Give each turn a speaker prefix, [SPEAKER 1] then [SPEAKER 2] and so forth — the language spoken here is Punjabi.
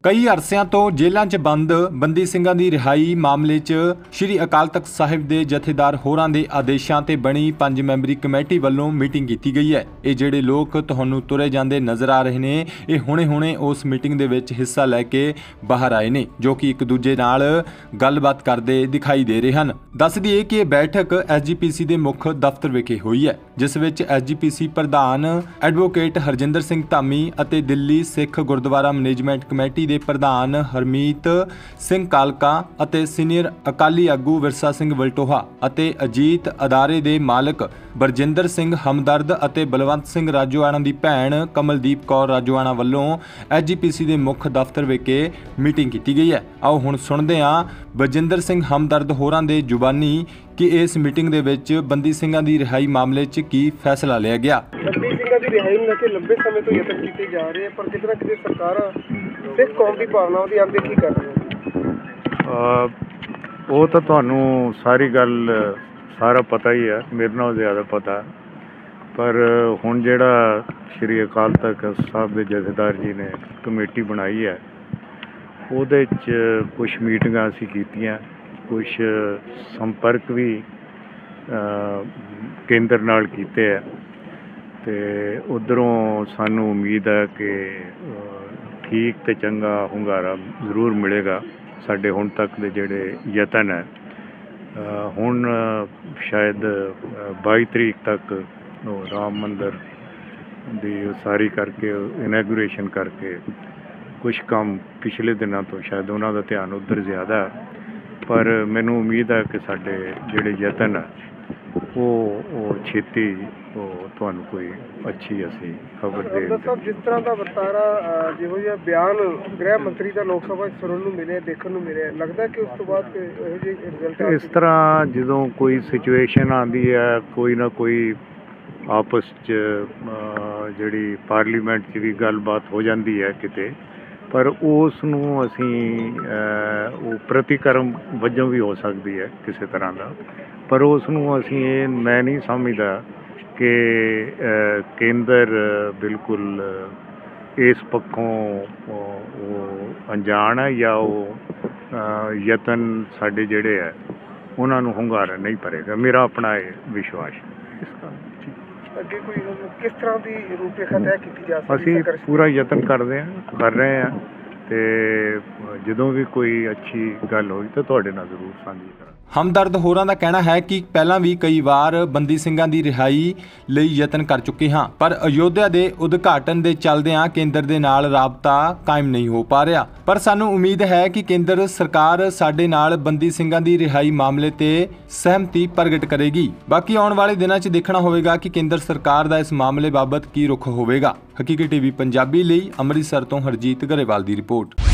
[SPEAKER 1] कई अरसिਆਂ ਤੋਂ ਜੇਲ੍ਹਾਂ 'ਚ ਬੰਦ ਬੰਦੀ ਸਿੰਘਾਂ ਦੀ ਰਿਹਾਈ ਮਾਮਲੇ 'ਚ ਸ਼੍ਰੀ ਅਕਾਲ ਤਖਤ ਸਾਹਿਬ ਦੇ ਜਥੇਦਾਰ ਹੋਰਾਂ ਦੇ ਆਦੇਸ਼ਾਂ ਤੇ ਬਣੀ 5 ਮੈਂਬਰੀ ਕਮੇਟੀ ਵੱਲੋਂ ਮੀਟਿੰਗ ਕੀਤੀ ਗਈ ਹੈ। ਇਹ ਜਿਹੜੇ ਲੋਕ ਤੁਹਾਨੂੰ ਤੁਰੇ ਜਾਂਦੇ ਨਜ਼ਰ ਆ ਰਹੇ ਨੇ, ਇਹ ਹੁਣੇ ਉਸ ਮੀਟਿੰਗ ਦੇ ਵਿੱਚ ਹਿੱਸਾ ਲੈ ਕੇ ਬਾਹਰ ਆਏ ਨੇ, ਜੋ ਕਿ ਇੱਕ ਦੂਜੇ ਨਾਲ ਗੱਲਬਾਤ ਕਰਦੇ ਦਿਖਾਈ ਦੇ ਰਹੇ ਹਨ। ਦੱਸ ਦਈਏ ਕਿ ਇਹ ਬੈਠਕ SGPC ਦੇ ਮੁੱਖ ਦਫ਼ਤਰ ਵਿਖੇ ਹੋਈ ਹੈ, ਜਿਸ ਵਿੱਚ SGPC ਪ੍ਰਧਾਨ ਐਡਵੋਕੇਟ ਹਰਜਿੰਦਰ ਸਿੰਘ ਧਾਮੀ ਅਤੇ ਦਿੱਲੀ ਸਿੱਖ ਗੁਰਦੁਆਰਾ ਮੈਨੇਜਮੈਂਟ ਕਮੇਟੀ ਦੇ ਪ੍ਰਧਾਨ ਹਰਮੀਤ ਸਿੰਘ ਕਾਲਕਾ ਅਤੇ ਸੀਨੀਅਰ ਅਕਾਲੀ ਆਗੂ ਵਿਰਸਾ ਸਿੰਘ ਵਲਟੋਹਾ ਅਤੇ ਅਜੀਤ ਅਦਾਰੇ ਦੇ ਮਾਲਕ ਬਰਜਿੰਦਰ ਸਿੰਘ ਹਮਦਰਦ ਅਤੇ ਬਲਵੰਤ ਸਿੰਘ ਰਾਜੋਆਣਾ ਦੀ ਭੈਣ ਕਮਲਦੀਪ ਕੌਰ ਰਾਜੋਆਣਾ ਵੱਲੋਂ SGPC ਦੇ ਮੁੱਖ ਦਫ਼ਤਰ ਵਿਖੇ ਮੀਟਿੰਗ ਕੀਤੀ ਗਈ ਹੈ। ਆਓ ਹੁਣ ਸੁਣਦੇ ਹਾਂ ਬਰਜਿੰਦਰ ਸਿੰਘ ਹਮਦਰਦ ਹੋਰਾਂ ਦੇ ਜ਼ੁਬਾਨੀ ਕਿ ਇਸ ਮੀਟਿੰਗ ਦੇ ਵਿੱਚ ਬੰਦੀ ਸਿੰਘਾਂ ਦੀ ਰਿਹਾਈ ਮਾਮਲੇ 'ਚ ਕੀ ਫੈਸਲਾ ਲਿਆ ਗਿਆ।
[SPEAKER 2] ਬੰਦੀ ਸਿੰਘਾਂ ਦੀ ਰਿਹਾਈ ਨੂੰ ਲੈ ਕੇ ਲੰਬੇ ਸਮੇਂ ਤੋਂ ਯਤਨ ਕੀਤੇ ਜਾ ਰਹੇ, ਪਰ ਕਿਤੇ ਨਾ ਕਿਤੇ ਸਰਕਾਰਾਂ ਸਿੱਖ ਕੌਮ ਦੀ ਭਾਵਨਾਵਾਂ ਦੀ ਅਣਦੇਖੀ ਕਰ ਰਹੀਆਂ।
[SPEAKER 3] ਉਹ ਤਾਂ ਤੁਹਾਨੂੰ ਸਾਰੀ ਗੱਲ ਸਾਰਾ ਪਤਾ ਹੀ ਹੈ, ਮੇਰੇ ਨਾਲੋਂ ਜ਼ਿਆਦਾ ਪਤਾ। ਪਰ ਹੁਣ ਜਿਹੜਾ ਸ਼੍ਰੀ ਅਕਾਲ ਤਖਤ ਸਾਹਿਬ ਦੇ ਜਥੇਦਾਰ ਜੀ ਨੇ ਕਮੇਟੀ ਬਣਾਈ ਹੈ, ਉਹਦੇ 'ਚ ਕੁਝ ਮੀਟਿੰਗਾਂ ਅਸੀਂ ਕੀਤੀਆਂ, ਕੁਝ ਸੰਪਰਕ ਵੀ ਕੇਂਦਰ ਨਾਲ ਕੀਤੇ ਹੈ, ਅਤੇ ਉੱਧਰੋਂ ਸਾਨੂੰ ਉਮੀਦ ਹੈ ਕਿ ਠੀਕ ਅਤੇ ਚੰਗਾ ਹੁੰਗਾਰਾ ਜ਼ਰੂਰ ਮਿਲੇਗਾ। ਸਾਡੇ ਹੁਣ ਤੱਕ ਦੇ ਜਿਹੜੇ ਯਤਨ ਹੈ, ਹੁਣ ਸ਼ਾਇਦ 22 ਤਰੀਕ ਤੱਕ ਉਹ ਰਾਮ ਮੰਦਰ ਦੀ ਉਸਾਰੀ ਕਰਕੇ, ਇਨੈਗੂਰੇਸ਼ਨ ਕਰਕੇ ਕੁਛ ਕੰਮ ਪਿਛਲੇ ਦਿਨਾਂ ਤੋਂ ਸ਼ਾਇਦ ਉਹਨਾਂ ਦਾ ਧਿਆਨ ਉੱਧਰ ਜ਼ਿਆਦਾ, ਪਰ ਮੈਨੂੰ ਉਮੀਦ ਹੈ ਕਿ ਸਾਡੇ ਜਿਹੜੇ ਯਤਨ ਹੈ ਉਹ ਛੇਤੀ ਉਹ ਤੁਹਾਨੂੰ ਕੋਈ ਅੱਛੀ ਅਸੀਂ ਖਬਰ ਦੇ
[SPEAKER 2] ਸਾਹਿਬ। ਜਿਸ ਤਰ੍ਹਾਂ ਦਾ ਵਰਤਾਰਾ, ਜਿਹੋ ਜਿਹਾ ਬਿਆਨ ਗ੍ਰਹਿ ਮੰਤਰੀ ਦਾ ਲੋਕ ਸਭਾ 'ਚ ਸੁਣਨ ਨੂੰ ਮਿਲਿਆ, ਦੇਖਣ ਨੂੰ ਮਿਲਿਆ, ਲੱਗਦਾ ਕਿ ਉਸ ਤੋਂ ਬਾਅਦ ਇਹੋ ਜਿਹੇ ਰਿਜ਼ਲਟ
[SPEAKER 3] ਇਸ ਤਰ੍ਹਾਂ ਜਦੋਂ ਕੋਈ ਸਿਚੁਏਸ਼ਨ ਆਉਂਦੀ ਹੈ, ਕੋਈ ਨਾ ਕੋਈ ਆਪਸ 'ਚ ਜਿਹੜੀ ਪਾਰਲੀਮੈਂਟ 'ਚ ਵੀ ਗੱਲਬਾਤ ਹੋ ਜਾਂਦੀ ਹੈ ਕਿਤੇ, ਪਰ ਉਸ ਨੂੰ ਅਸੀਂ ਉਹ ਪ੍ਰਤੀਕਰਮ ਵਜੋਂ ਵੀ ਹੋ ਸਕਦੀ ਹੈ ਕਿਸੇ ਤਰ੍ਹਾਂ ਦਾ, ਪਰ ਉਸ ਨੂੰ ਅਸੀਂ ਇਹ ਮੈਂ ਨਹੀਂ ਸਮਝਦਾ ਕਿ ਕੇਂਦਰ ਬਿਲਕੁਲ ਇਸ ਪੱਖੋਂ ਉਹ ਅਣਜਾਣ ਹੈ ਜਾਂ ਉਹ ਯਤਨ ਸਾਡੇ ਜਿਹੜੇ ਹੈ ਉਹਨਾਂ ਨੂੰ ਹੁੰਗਾਰਾ ਨਹੀਂ ਭਰੇਗਾ। ਮੇਰਾ ਆਪਣਾ ਇਹ ਵਿਸ਼ਵਾਸ ਹੈ। ਇਸ ਕਾਰਨ
[SPEAKER 2] ਅੱਗੇ ਕੋਈ ਕਿਸ ਤਰ੍ਹਾਂ ਦੀ ਰੂਪਰੇਖਾ ਤੈਅ ਕੀਤੀ ਜਾ ਸਕਦੀ?
[SPEAKER 3] ਅਸੀਂ ਪੂਰਾ ਯਤਨ ਕਰ ਰਹੇ ਹਾਂ, ਅਤੇ ਜਦੋਂ ਵੀ ਕੋਈ ਅੱਛੀ ਗੱਲ ਹੋਈ ਤਾਂ ਤੁਹਾਡੇ ਨਾਲ ਜ਼ਰੂਰ ਸਾਂਝੀ ਕਰਾਂਗੇ।
[SPEAKER 1] ਹਮਦਰਦ ਹੋਰਾਂ ਦਾ ਕਹਿਣਾ ਹੈ ਕਿ ਪਹਿਲਾਂ ਵੀ ਕਈ ਵਾਰ ਬੰਦੀ ਸਿੰਘਾਂ ਦੀ ਰਿਹਾਈ ਲਈ ਯਤਨ ਕਰ ਚੁੱਕੇ ਹਾਂ, ਪਰ ਅਯੋਧਿਆ ਦੇ ਉਦਘਾਟਨ ਦੇ ਚੱਲਦਿਆਂ ਕੇਂਦਰ ਦੇ ਨਾਲ ਰਾਬਤਾ ਕਾਇਮ ਨਹੀਂ ਹੋ ਪਾ ਰਿਹਾ, ਪਰ ਸਾਨੂੰ ਉਮੀਦ ਹੈ ਕਿ ਕੇਂਦਰ ਸਰਕਾਰ ਸਾਡੇ ਨਾਲ ਬੰਦੀ ਸਿੰਘਾਂ ਦੀ ਰਿਹਾਈ ਮਾਮਲੇ ਤੇ ਸਹਿਮਤੀ ਪ੍ਰਗਟ ਕਰੇਗੀ। ਬਾਕੀ ਆਉਣ ਵਾਲੇ ਦਿਨਾਂ 'ਚ ਦੇਖਣਾ ਹੋਵੇਗਾ ਕਿ ਕੇਂਦਰ ਸਰਕਾਰ ਦਾ ਇਸ ਮਾਮਲੇ ਬਾਬਤ ਕੀ ਰੁਖ ਹੋਵੇਗਾ। ਹਕੀਕਤ TV ਪੰਜਾਬੀ ਲਈ ਅੰਮ੍ਰਿਤਸਰ ਤੋਂ ਹਰਜੀਤ ਗਰੇਵਾਲ ਦੀ ਰਿਪੋਰਟ।